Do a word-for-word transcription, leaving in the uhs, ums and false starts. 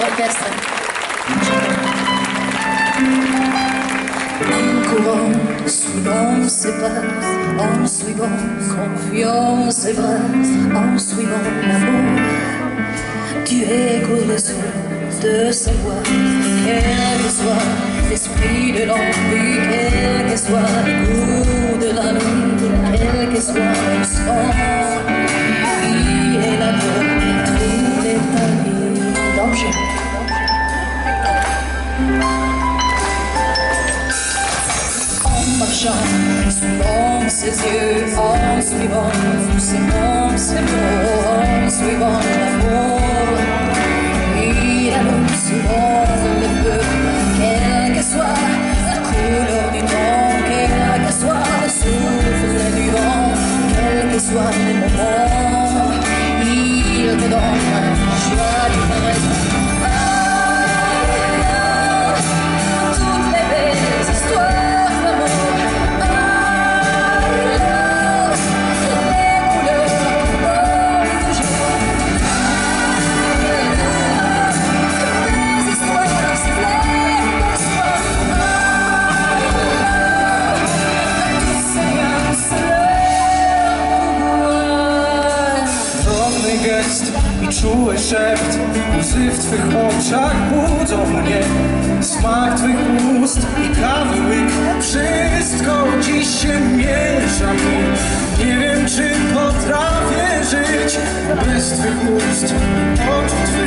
orchestre. En courant, suivant ses pas, en suivant, confiant ses bras, en suivant l'amour, tu écoutes le souffle de sa voix, quel que soit l'esprit de l'envie, quel que soit le goût de la nuit, quel que soit le son, il est là pour tous les paris danger. En marchant, suivant ses yeux, en suivant ses mots, ses mots, en suivant l'amour, il annonce souvent le feu, quelle que soit la couleur du temps, quel que soit le souffle du vent, quel que soit le moment, il te donne la joie du présent. I czuły szept, łzy w twych oczach budzą mnie, smak twych ust i kawy łyk, wszystko dziś się miesza mi. Nie wiem, czy potrafię żyć bez twych ust i oczu twych.